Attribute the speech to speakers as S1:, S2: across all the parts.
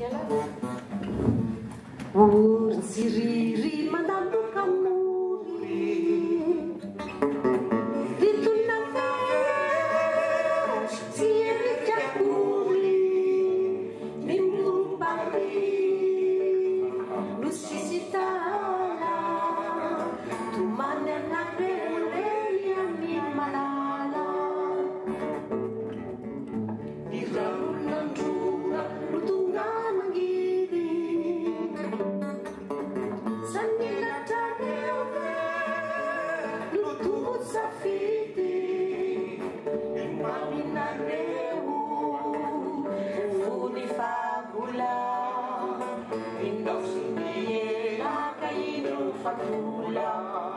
S1: Siriri mandando kamuri Dito na siri jakuri Nimbu pari Lusisitala Tumana na relia mi malala Irarulan jura lutungan giri Sanila taneuve Lutu safiti Imamina reu Funi fagula Indau siniela Kainu fatula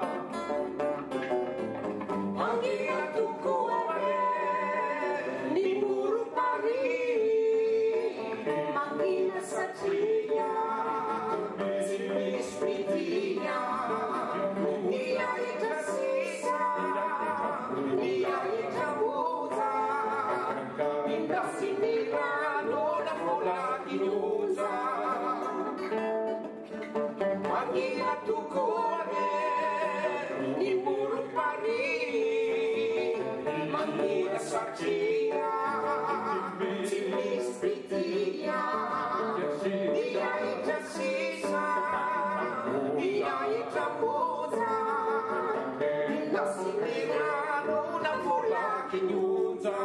S1: Mangia tuku ave Nimuru pari Mangina sacia Spiritia, Nia itasisa, Nia itamuza, Minda sinira, Nona fola kinuza. Mangia tukuane, Nimuru pari, Mangia sacia, Spiritia, Nia itasisa. Nia itamuza Minda sinira Nona fola kinuza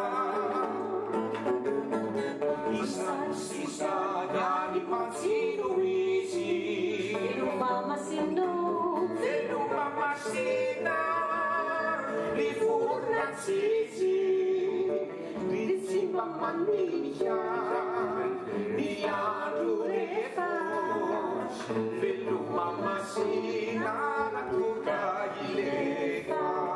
S1: Isa Dani pansino isi Mama sino Mama sina Rifurna sisi Risipa manisha Nia dureza Velu mama sina na tuka ileka